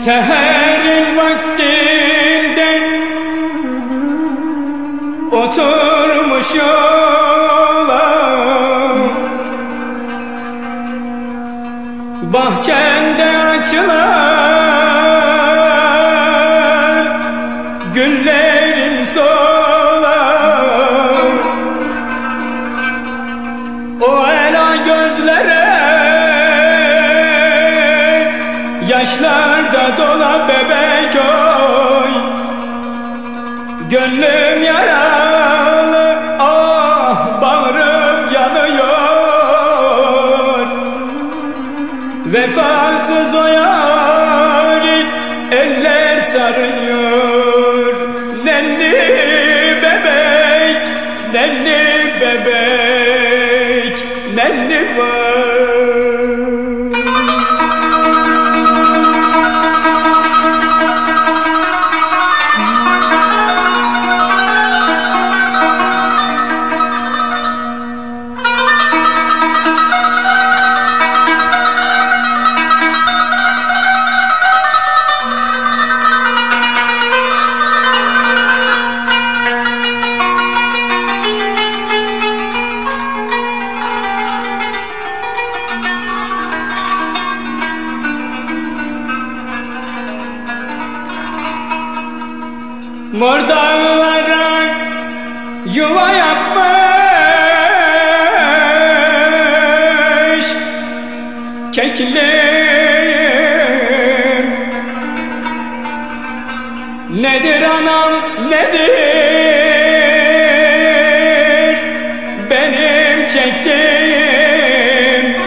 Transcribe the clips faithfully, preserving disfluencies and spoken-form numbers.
Seherin vaktinde oturmuş yola, bahçende açılan güllerin sola, o ela gözlere yaşlarda dola bebek oy. Gönlüm yaralı, ah bağrım yanıyor. Vefasız o yâri eller sarıyor. Nenni bebek, nenni bebek, nenni var. Mor dağlara yuva yapmış keklim. Nedir anam nedir benim çektiğim?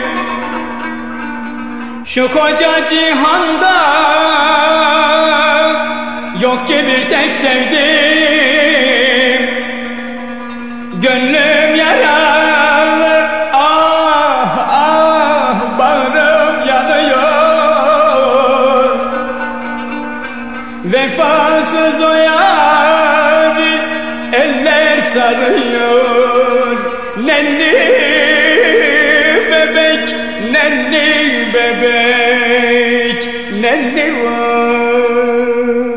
Şu koca cihanda yok ki bir tek sevdim. Gönlüm yaralı, ah ah bağrım yanıyor. Vefasız o yâri eller sarıyor. Nenni bebek, nenni bebek, nenni var.